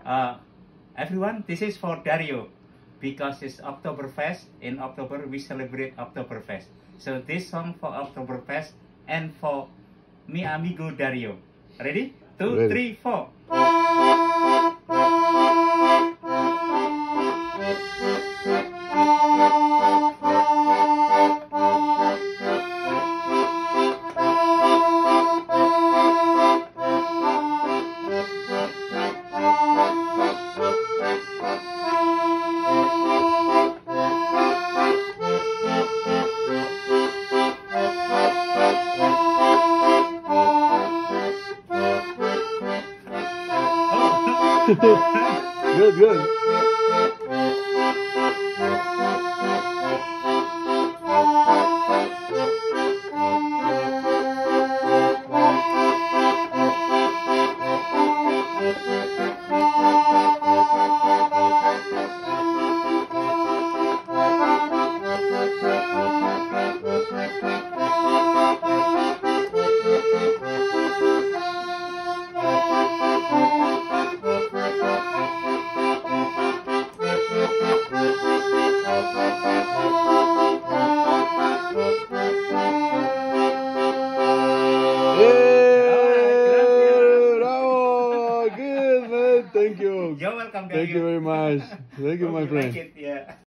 Uh, Everyone, this is for Dario because it's Oktoberfest. In October, we celebrate Oktoberfest. So this song for Oktoberfest and for mi amigo Dario. Ready? 2, Ready. 3, 4. Good, good. Bravo! Good, man. Thank you. You're welcome, Thank you Dario. very much. Thank you, my Hope you like friend. it, yeah.